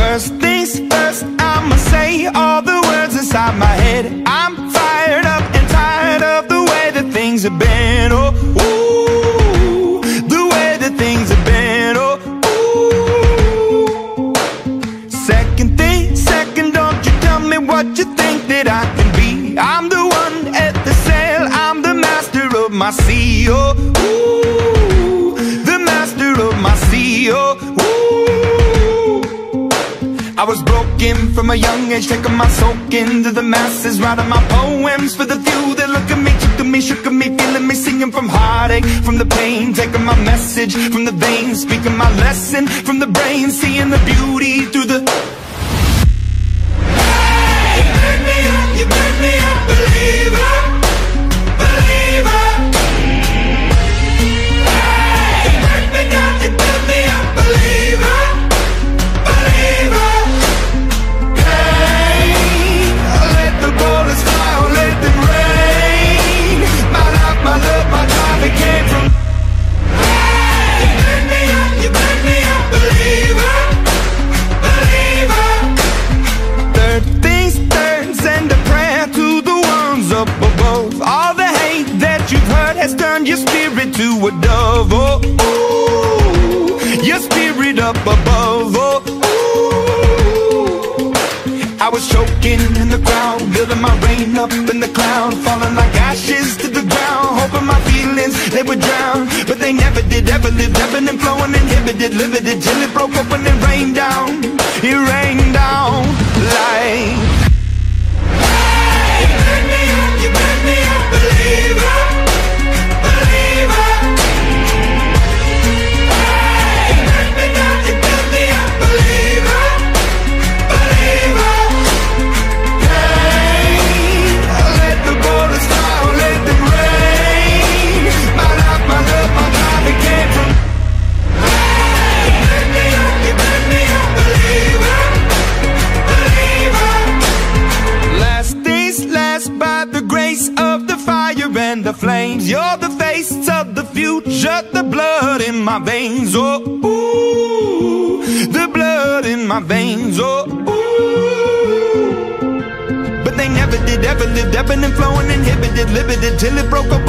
First things first, I'ma say all the words inside my head. I'm fired up and tired of the way that things have been. Oh, ooh, the way that things have been. Oh, ooh. Second thing, second, don't you tell me what you think that I can be. I'm the one at the sail, I'm the master of my sea. Oh, ooh, the master of my sea. Oh, ooh. I was broken from a young age, taking my soak into the masses, writing my poems for the few that look at me, took at me, shook at me, feeling me, singing from heartache, from the pain, taking my message from the veins, speaking my lesson from the brain, seeing the beauty through the... Hey, you burn me up, you burn me up, believer, believer. Hey, you burn me down, you burn me up, believer, believer. My love, my time, it came from. Hey, you burn me up, you burn me up, believer, believer. Third things third, send a prayer to the ones up above. All the hate that you've heard has turned your spirit to a dove. Oh, ooh, your spirit up above. Oh, ooh. I was choking in the crowd, building my rain up in the cloud, falling like ashes to the ground, hoping my feelings, they would drown. But they never did, ever lived, ebbing and flowing, inhibited, limited, till it broke open and rained down. It rained down like... Hey, you burn me up, you burn me up, believer, believer. Hey, you burn me down, you burn me up, believer, believer. And the flames, you're the face of the future, the blood in my veins. Oh, ooh, the blood in my veins. Oh, ooh. But they never did, ever lived, ebbing and flowing, inhibited, limited, till it broke up